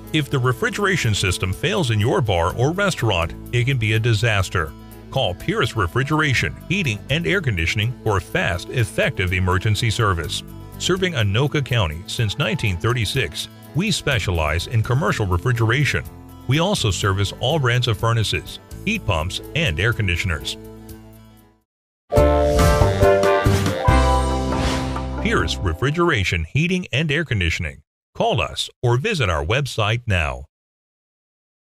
If the refrigeration system fails in your bar or restaurant, it can be a disaster. Call Pierce Refrigeration, Heating, and Air Conditioning for fast, effective emergency service. Serving Anoka County since 1936, we specialize in commercial refrigeration. We also service all brands of furnaces, heat pumps, and air conditioners. Pierce Refrigeration, Heating, and Air Conditioning. Call us or visit our website now.